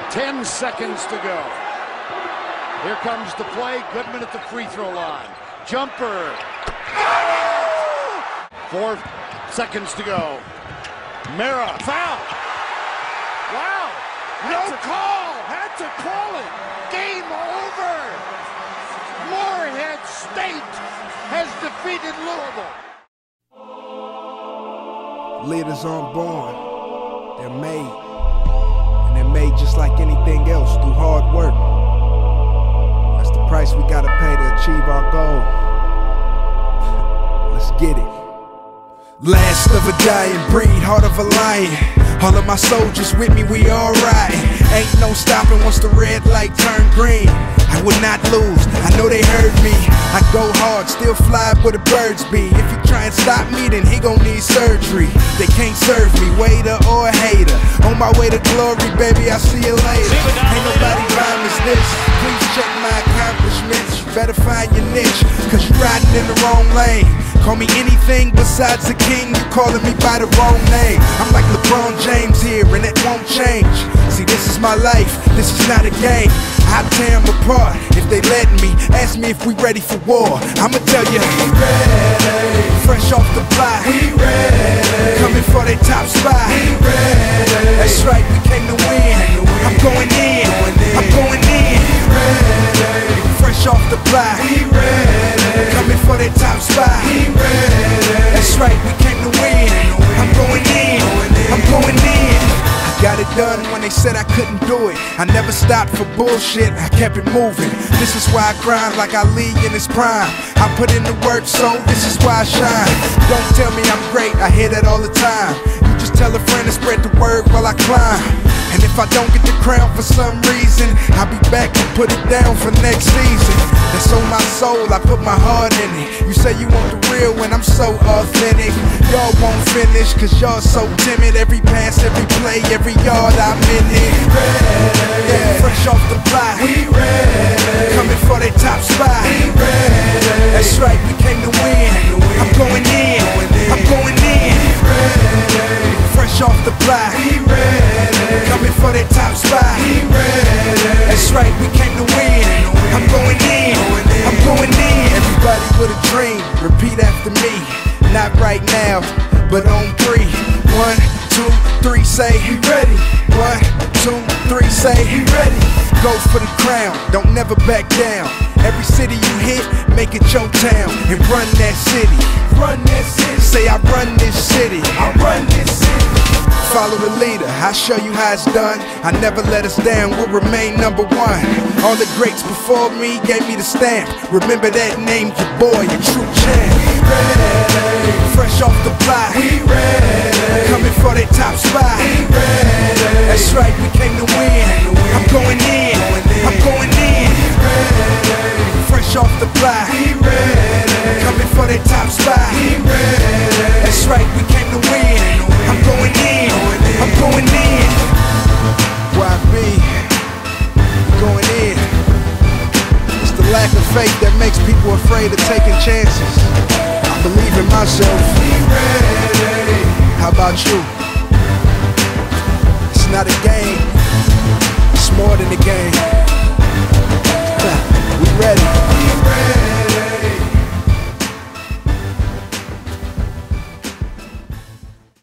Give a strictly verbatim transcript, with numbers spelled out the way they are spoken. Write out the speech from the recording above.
Ten seconds to go. Here comes the play. Goodman at the free throw line. Jumper. Four seconds to go. Mara. Foul. Wow. No call. Had to call it. Game over. Morehead State has defeated Louisville. Leaders aren't born. They're made. And they're made just like anything else, through hard work. That's the price we gotta pay to achieve our goal. Let's get it. Last of a dying breed, heart of a lion. All of my soldiers with me, we alright. Ain't no stopping once the red light turn green. I would not lose, I know they heard me. I go hard, still fly where the birds be. If you try and stop me, then he gon' need surgery. They can't serve me, waiter or a hater. On my way to glory, baby, I'll see you later. Ain't nobody rhyme as this. Please check my accomplishments. You better find your niche, cause you riding in the wrong lane. Call me anything besides a king, you calling me by the wrong name. I'm like LeBron James here, and it won't change. See, this is my life, this is not a game. I'll tear them apart if they let me. Ask me if we ready for war, I'ma tell you, we ready. Fresh off the block, we ready. Coming for their top spot, we ready. That's right, we came to win. I'm going in, I'm going in. Fresh off the block, we ready. Coming for their top spot, we ready. That's right, we came to win. I'm going in, I'm going in. Got it done when they said I couldn't do it. I never stopped for bullshit, I kept it moving. This is why I grind like Ali in his prime. I put in the work, so this is why I shine. Don't tell me I'm great, I hear that all the time. You just tell a friend to spread the word while I climb. And if I don't get the crown for some reason, I'll be back and put it down for next season. That's on my soul, I put my heart in it. You say you want the real when I'm so authentic. Y'all won't finish, cause y'all so timid. Every pass, every play, every yard I'm in it. Yeah, fresh off the block, we ready. Coming for their top spot, we ready. That's right, we came to win. I'm going in, I'm going in. Fresh off the block, we ready. Coming for their top spot, we ready. That's right, we came to win. I'm going in, I'm going in. Everybody with a dream, repeat after me. Not right now, but on three. One, two, three, say we ready. One, two, three, say we ready. Go for the crown, don't never back down. Every city you hit, make it your town. And run that city, run that city. Say I run this city, I run this city. Follow the leader, I'll show you how it's done. I never let us down, we'll remain number one. All the greats before me gave me the stamp. Remember that name, your boy, your true champ. We ready. Fresh off the block, we ready. Coming for their top spot, we ready. That's right, we came to win. I'm going in, I'm going in. Fresh off the block, we ready. Coming for their top spot, we ready. That's right, we came to win. I'm going in, I'm going in. Y B, going in. It's the lack of faith that makes people afraid of taking chances. I believe in myself. How about you? It's not a game, it's more than a game. We ready.